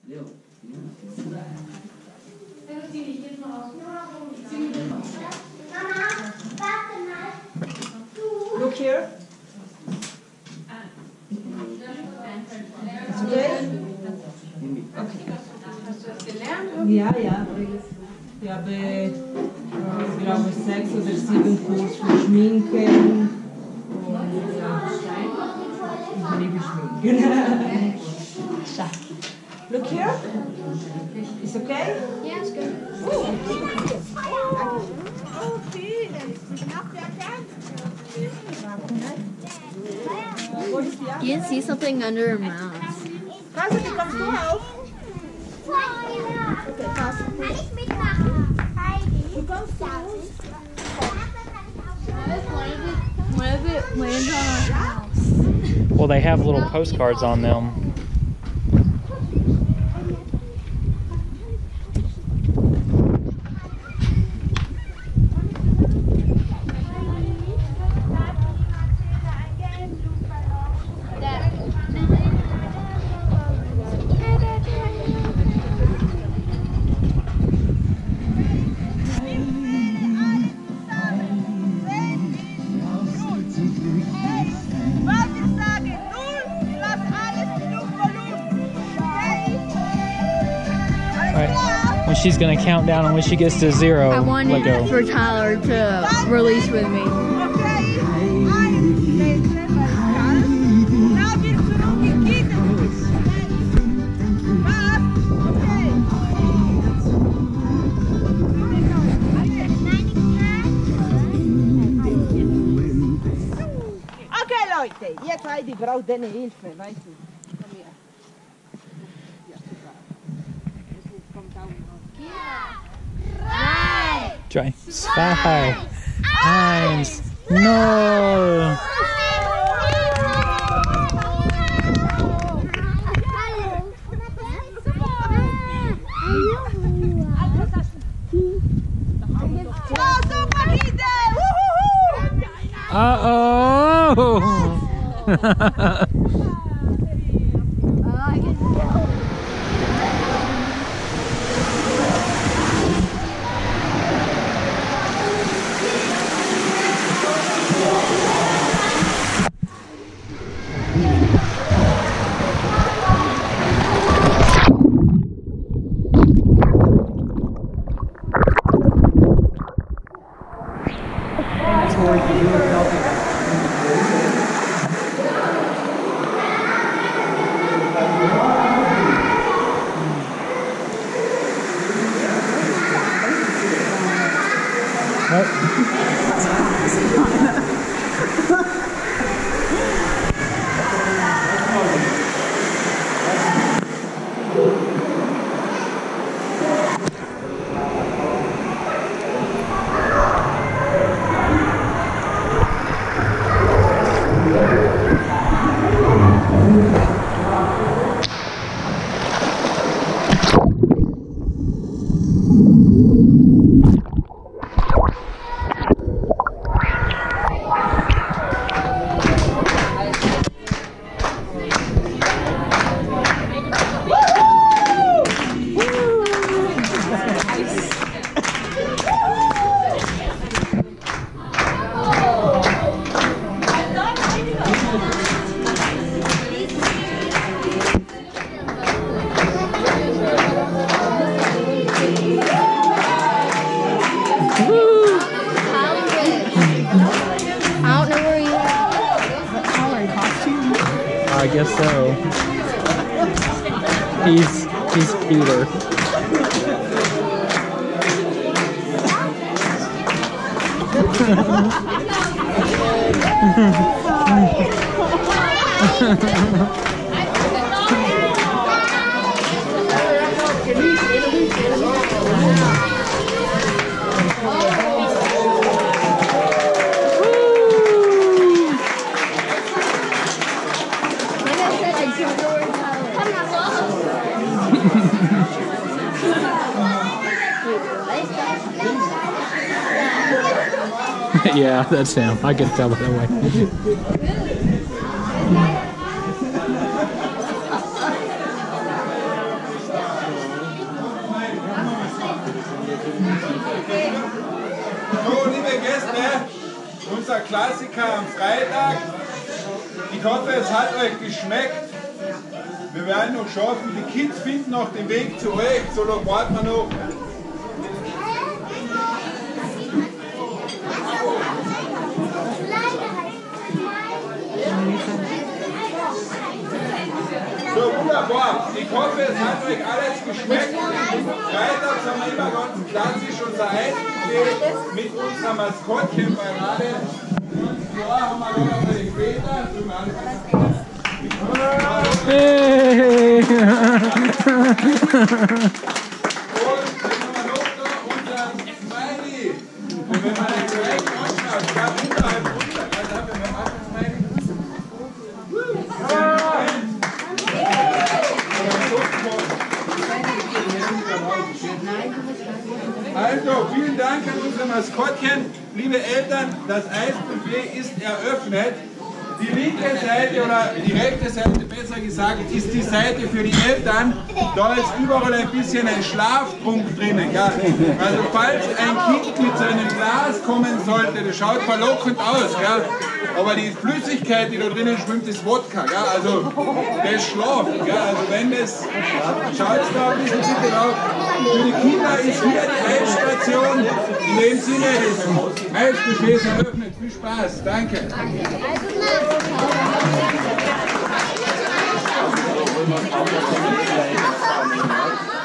Look here. Ja, ja. Ich habe, ich glaube, 6 oder 7 Kurs für Schminken und ich liebe Schminken. Look here. Is okay? Yeah, it's good. Oh, vielen. You can see something under her mouth. Kannst du kommst du auf? Okay, pass. Kann ich mitmachen? Heidi. Du kommst raus. What if it lands on our house? Well, they have little postcards on them. When she's gonna count down, and when she gets to 0, I wanted let go. for Tyler to release with me. Okay, Leute, jetzt Heidi braucht deine Hilfe, weißt du. Komm her. Try. 2, 1, no! Uh-oh! I guess so. He's Peter. Yeah, that's him. I can tell by the way. So, liebe Gäste, unser Klassiker am Freitag. Ich hoffe, es hat euch geschmeckt. Wir werden noch schaffen, die Kids finden noch den Weg zu euch, so lange warten wir noch. So, wunderbar. Ich hoffe, es hat euch alles geschmeckt. Freitags haben wir immer ganz klassisch unser Eisbuffet mit unserer Maskottchenparade. Und zwar haben wir noch einmal den Peter. Hey. Und dann haben wir noch da unseren Smiley. Und wenn man den gleich anschaut, kann unterhalb runter. Also haben wir noch einen Smiley. Also, vielen Dank an unsere Maskottchen. Liebe Eltern, das Eisbuffet ist eröffnet. Die linke Seite oder die rechte Seite, besser gesagt, ist die Seite für die Eltern. Da ist überall ein bisschen ein Schlaftrunk drinnen. Gell? Also falls ein Kind mit so einem Glas kommen sollte, das schaut verlockend aus. Gell? Aber die Flüssigkeit, die da drinnen schwimmt, ist Wodka. Gell? Also das schlaft. Gell? Also wenn das, schaut da ein bisschen bitte drauf. Für die Kinder ist hier die Eisstation. In dem Sinne, das Eisbuffet ist eröffnet. Viel Spaß. Danke. Also,